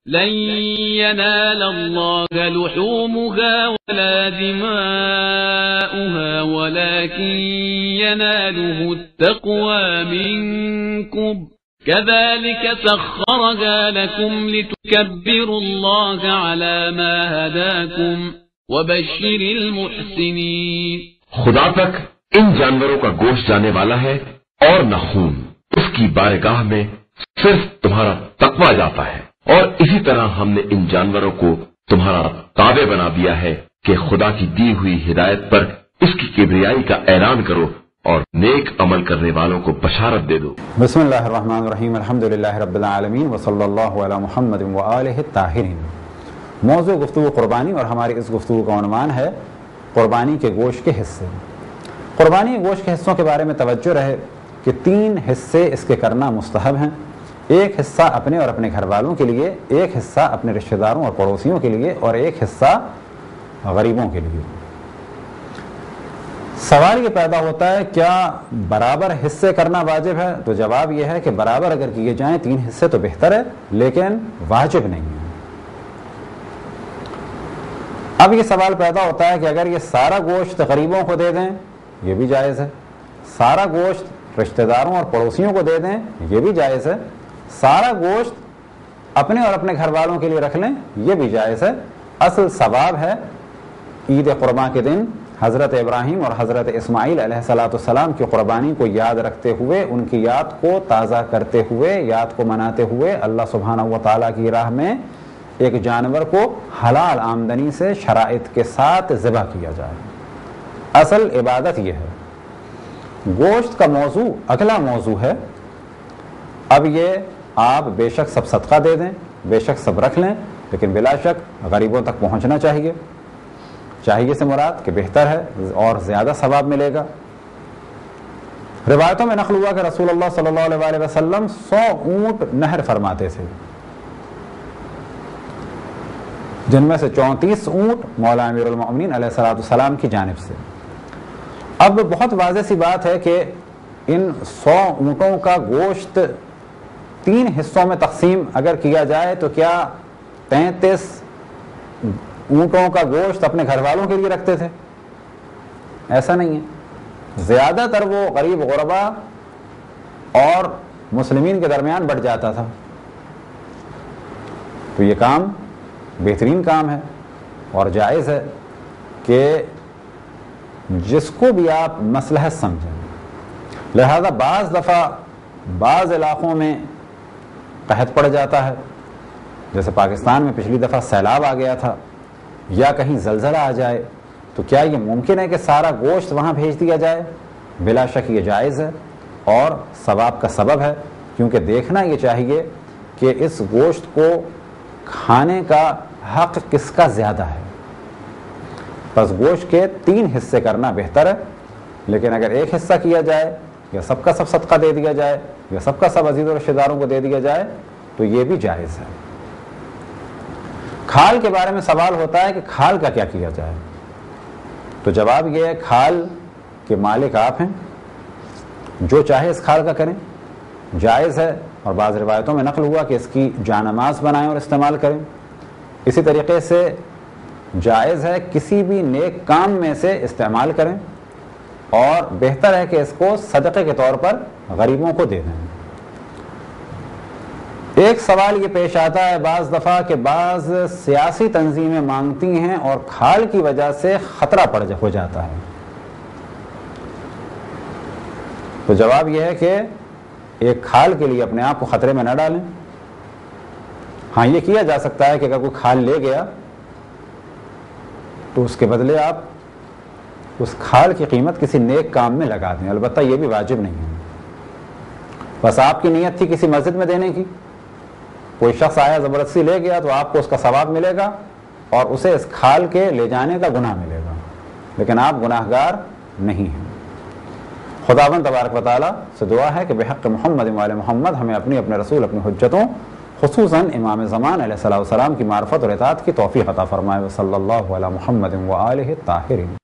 لن ينال الله لحومها ولا دماؤها ولكن يناله التقوى منكم كذلك سخرها لكم لتكبروا الله على ما هداكم وبشر المحسنين. خدا تک ان جانوروں کا گوشت جانے والا ہے اور نہ خون. اس کی بارگاہ میں صرف تمہارا تقویٰ جاتا ہے. اور اسی طرح ہم نے ان جانوروں کو تمہارا تابع بنا دیا ہے کہ خدا کی دی ہوئی ہدایت پر اس کی کبریائی کا اعلان کرو اور نیک عمل کرنے والوں کو بشارت دے دو. بسم اللہ الرحمن الرحیم. الحمدللہ رب العالمین وصلی اللہ علی محمد وآلہ الطاہرین. موضوع گفتگو قربانی اور ہماری اس گفتگو کا عنوان ہے قربانی کے گوشت کے حصے. قربانی کے گوشت کے حصوں کے بارے میں توجہ رہے کہ 3 حصے اس کے کرنا مستحب ہیں. ایک حصہ اپنے اور اپنے گھر والوں کے لیے، ایک حصہ اپنے رشتہ داروں اور پڑوسیوں کے لیے، اور ایک حصہ غریبوں کے لیے. سوال یہ پیدا ہوتا ہے کیا برابر حصے کرنا واجب ہے؟ تو جواب یہ ہے کہ برابر اگر کیے جائیں 3 حصے تو بہتر ہے، لیکن واجب نہیں ہے. اب یہ سوال پیدا ہوتا ہے کہ اگر یہ سارا گوشت غریبوں کو دے دیں یہ بھی جائز ہے، سارا گوشت رشتہ داروں اور پڑوسیوں کو دے دیں یہ بھی جائز ہے، سارا گوشت اپنے اور اپنے گھر والوں کے لیے رکھ لیں یہ بھی جائز ہے. اصل ثواب ہے عید قرباں کے دن حضرت ابراہیم اور حضرت اسماعیل علیہ السلام کی قربانی کو یاد رکھتے ہوئے، ان کی یاد کو تازہ کرتے ہوئے، یاد کو مناتے ہوئے اللہ سبحانہ و تعالیٰ کی راہ میں ایک جانور کو حلال آمدنی سے شرائط کے ساتھ ذبح کیا جائے. اصل عبادت یہ ہے. گوشت کا موضوع اگلا موضوع ہے. اب یہ آپ بے شک سب صدقہ دے دیں، بے شک سب رکھ لیں، لیکن بلا شک غریبوں تک پہنچنا چاہیے. چاہیے سے مراد کہ بہتر ہے اور زیادہ ثواب ملے گا. روایتوں میں نقل ہوا کہ رسول اللہ صلی اللہ علیہ وسلم 100 اونٹ نہر فرماتے تھے، جن میں سے 34 اونٹ مولا امیر المؤمنین علیہ السلام کی جانب سے. اب بہت واضح سی بات ہے کہ ان 100 اونٹوں کا گوشت 3 حصوں میں تقسیم اگر کیا جائے تو کیا 33 اونٹوں کا گوشت اپنے گھر والوں کے لیے رکھتے تھے؟ ایسا نہیں ہے. زیادہ تر وہ غریب غربا اور مسلمین کے درمیان بٹ جاتا تھا. تو یہ کام بہترین کام ہے اور جائز ہے کہ جس کو بھی آپ مصلحت سمجھیں. لہذا بعض دفعہ بعض علاقوں میں قحط پڑ جاتا ہے، جیسے پاکستان میں پچھلی دفعہ سیلاب آ گیا تھا، یا کہیں زلزلہ آ جائے، تو کیا یہ ممکن ہے کہ سارا گوشت وہاں بھیج دیا جائے؟ بلا شک یہ جائز ہے اور ثواب کا سبب ہے، کیونکہ دیکھنا یہ چاہیے کہ اس گوشت کو کھانے کا حق کس کا زیادہ ہے. بس گوشت کے 3 حصے کرنا بہتر ہے، لیکن اگر ایک حصہ کیا جائے یا سب کا سب صدقہ دے دیا جائے یا سب کا سب عزیز و رشتہ داروں کو دے دیا جائے تو یہ بھی جائز ہے. کھال کے بارے میں سوال ہوتا ہے کہ کھال کا کیا کیا جائے؟ تو جواب یہ ہے کھال کے مالک آپ ہیں، جو چاہے اس کھال کا کریں، جائز ہے. اور بعض روایتوں میں نقل ہوا کہ اس کی جانماز بنائیں اور استعمال کریں. اسی طریقے سے جائز ہے کسی بھی نیک کام میں سے استعمال کریں، اور بہتر ہے کہ اس کو صدقے کے طور پر غریبوں کو دے دیں. ایک سوال یہ پیش آتا ہے بعض دفعہ کہ بعض سیاسی تنظیمیں مانگتی ہیں اور کھال کی وجہ سے خطرہ ہو جاتا ہے. تو جواب یہ ہے کہ ایک کھال کے لیے اپنے آپ کو خطرے میں نہ ڈالیں. ہاں یہ کیا جا سکتا ہے کہ اگر کوئی کھال لے گیا تو اس کے بدلے آپ اس کھال کی قیمت کسی نیک کام میں لگا دیں. البتہ یہ بھی واجب نہیں ہے. بس آپ کی نیت تھی کسی مسجد میں دینے کی، کوئی شخص آیا زبردستی لے گیا تو آپ کو اس کا ثواب ملے گا اور اسے اس کھال کے لے جانے کا گناہ ملے گا، لیکن آپ گناہگار نہیں ہیں. خداوند تبارک و تعالیٰ سے دعا ہے کہ بحق محمد و آل محمد ہمیں اپنے رسول اپنی حجتوں خصوصاً امام زمان علیہ السلام کی معرفت اور اطاعت کی توفیق عطا فرمائے. صلی اللہ علی محمد و آلہ الطاہرین.